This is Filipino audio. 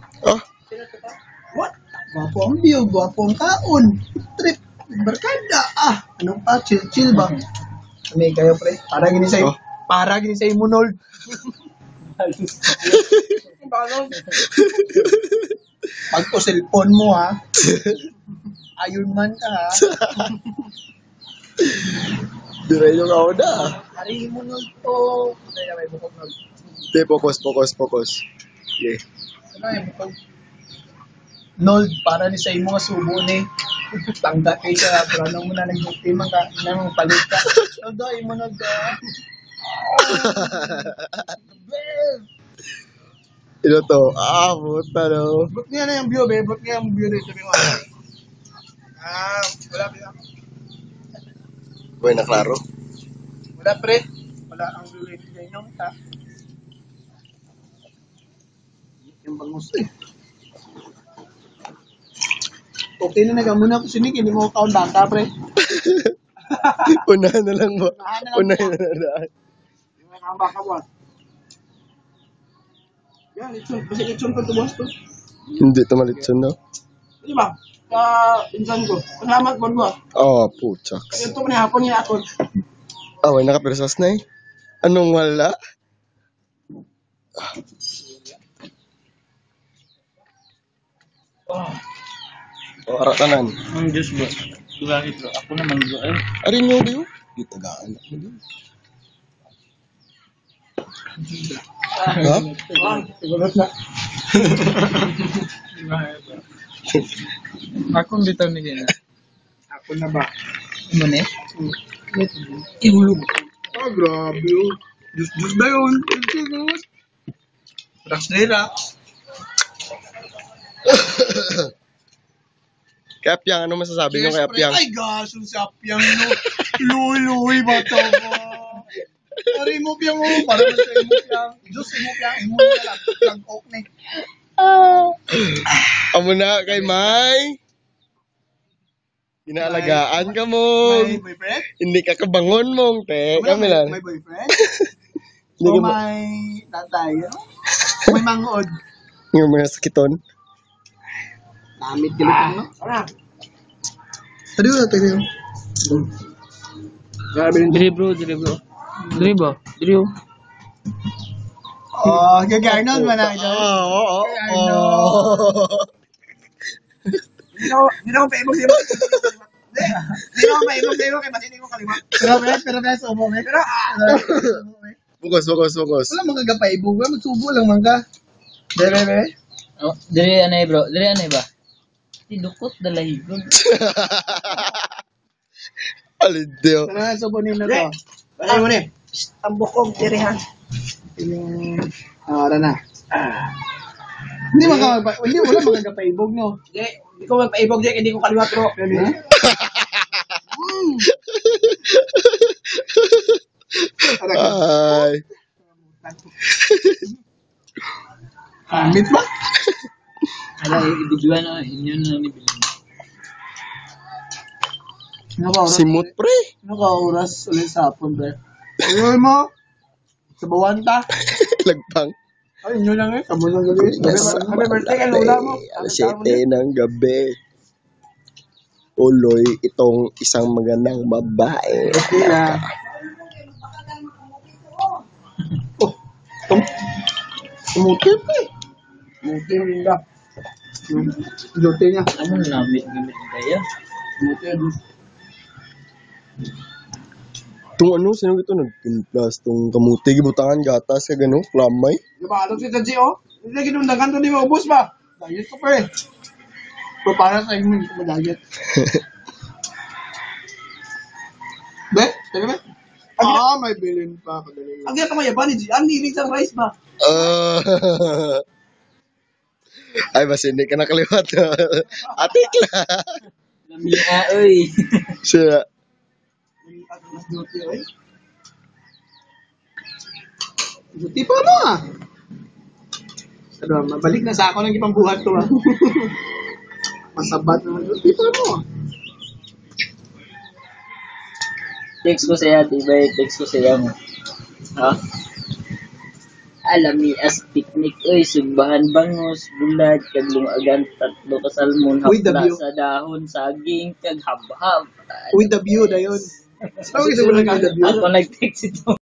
Oh, What? Gwapo ang view, gwapo ang taon. Trip, barkada. Anong pa? Chill ba? May kayo, pre. Para gini sa'yo. Oh. Para gini sa'yo, Munol. Pag ko cellphone mo, ha? Iron Man ka, ha? diray yung ako na. Hari Munol to. Kaya may bukog na. Hindi, focus. Okay. Ano yung bukog? Nold, para ni sa'yo mga subo ni. Tangga kayo sa plano mo na nag-duty nang palit ka. Nold, ay mo Nold. Ito to. Puta no. Ba't nga na yung view, be? Ba't nga yung view dito? Wala, pre. Boy, na klaro. Wala, pre. Wala ang view dito yung ta. Yung bangus, eh. Okay na nagamuna ko sinig, hindi mo kaon bata, pre. Unahan na lang ba? Unahan na lang. Hindi mo kaon baka ba? Yan, itsun. Basta itsun ko ito, boss, to. Hindi tumalitson no? Di ba? Insan ko. Salamat, bon ba? Puchaks. Kasi ito panihapon niya ako. Way nakapersas na eh. Anong wala? Aratanan. Ang Diyos ba? Bakit bro? Ako naman bro. Arin nyo diyo? Gitagaan. Ha? Siguro na. Akong bitaw ni Gina. Ako na ba? Ano ne? Ihulog. Grabe yun. Diyos ba yun? Raks na raks. Kaya Piang, ano masasabi nyo kaya Piang? Ay, gosh, yung sa Piang, no. Luy, bata ba? Pari mo, Piang, mo. Para na sa imo, Piang. Diyos, imo, Piang. Imo na lang. Nag-ok na. Amo na kay May. Inaalagaan ka mo. May boyfriend? Hindi ka kabangon mong, te. Kami lang. May boyfriend? Hindi O ka may tatay, ano? May mangod. yung mga sakiton. Namit kilipin, no? Ano? Tadi na, tadi na. Grabe rin. Diri bro. Diri ba? Diri oh. Oh, gagawin man na ito. Oo. Hindi na ako pa-ibog sa'yo. Hindi na ako pa-ibog sa'yo kaya mas hindi ko kaliwa. Pero subo me. Focus. Wala mga gapa-ibog. Wala magsubo lang mga. Bebe. Oh, diri anay bro. Diri anay ba? Tidukot dalahi bro. Alidio. Ano na subo nila to? Ano mo ni? Ang bukog dirihan. Ara na. Hindi wala mga gapa-ibog no. Hindi ko magpa-ibog di hindi ko kaliwa bro. Ay. Amit ba? Ala ibigyan na inyo na ni bilin. Simut pre. Oras ulit sa hapon pre. Ayun mo. Sa bawanta. Lagpang. Ay, inyo lang eh. Kamo lang gabi. Happy birthday kay Lola mo. Alas 7 ng gabi. Uloy itong isang magandang babae. Okay na. Tumutin pa eh. Tumutin nila. Duty niya. Ano na namin gamit kaya? Tumutin. Itong ano, sino ito nagpimplas? Itong kamuti, gibutangan, gatas, ka gano'n, lamay. Diba, alam si Taji oh? Hindi na ginundagan to di mo, ubos ba? Diet ko pa eh. So, para sa inyo, hindi ko ma-diet. Be? Teka be? May bilin pa. Ang gaya ka mayaban ni Gian, nilig sa rice ba? Ay, basta hindi ka nakaliwat. Atik lang. Lamia oy. Siya. Duty pa no ah. Ano, mabalik na sa ako ng ipambuhat to ah. Masabat naman. Duty pa no ah. Text ko siya, tibay. Text ko siya mo. Ha? alami as picnic. Uy, sugbahan bangus, bulad, kag lungagan, tatlo ka salmon, Uy, the hapla view. sa dahon, saging, kag habhab. With the view na yun. Ano kasi mo lang yung the view? Ako nag-text ito.